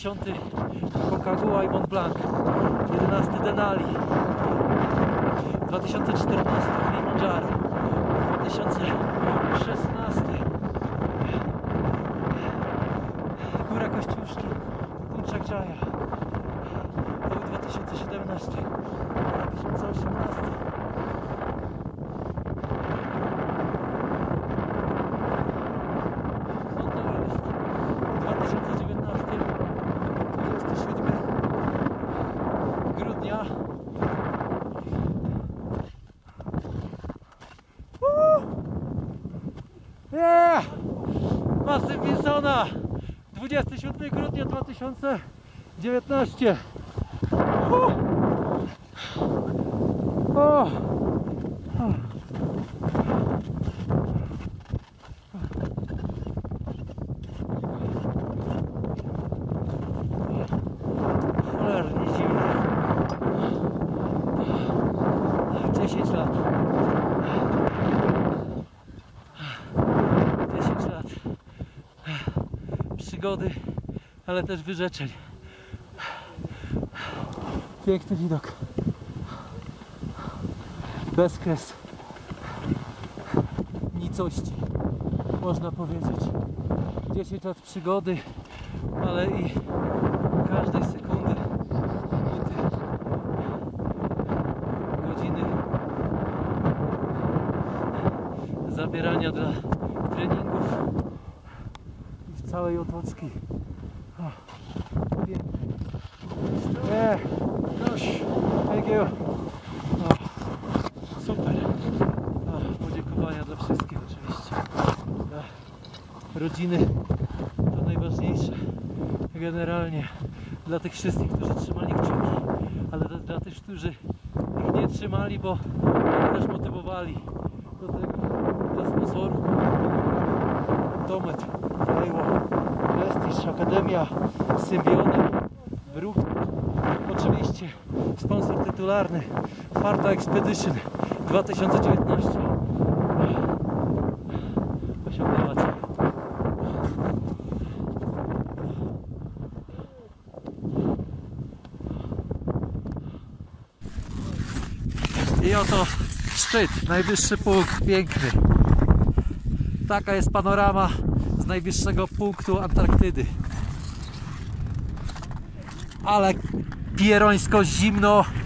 10. Aconcagua i Mont Blanc, 11. Denali, 2014 Kilimanjaro, 2016 Góra Kościuszki, Puncak Jaya, to był 2017, 2018. No to jest 2019, 27 grudnia. Yeah! Masy Wilsona, 27 grudnia 2019. Cholernie zimno. 10 lat. 10 lat przygody, ale też wyrzeczeń. Piękny widok. Bezkres nicości, można powiedzieć. 10 lat przygody, ale i każdej sekundy, minuty, godziny zabierania dla treningów i w całej otoczki. Pięknie. Thank you. Super. Podziękowania dla wszystkich oczywiście. Dla rodziny to najważniejsze. Generalnie dla tych wszystkich, którzy trzymali kciuki, ale dla tych, którzy ich nie trzymali, bo też motywowali do tego. Dla sponsorów Domet, Flywo, Prestige, Akademia, Symbiona, Bruk. Oczywiście sponsor tytularny Farta Expedition 2019. Osiągnęła cel. I oto szczyt, najwyższy punkt, piękny. Taka jest panorama z najwyższego punktu Antarktydy. Ale pierońsko zimno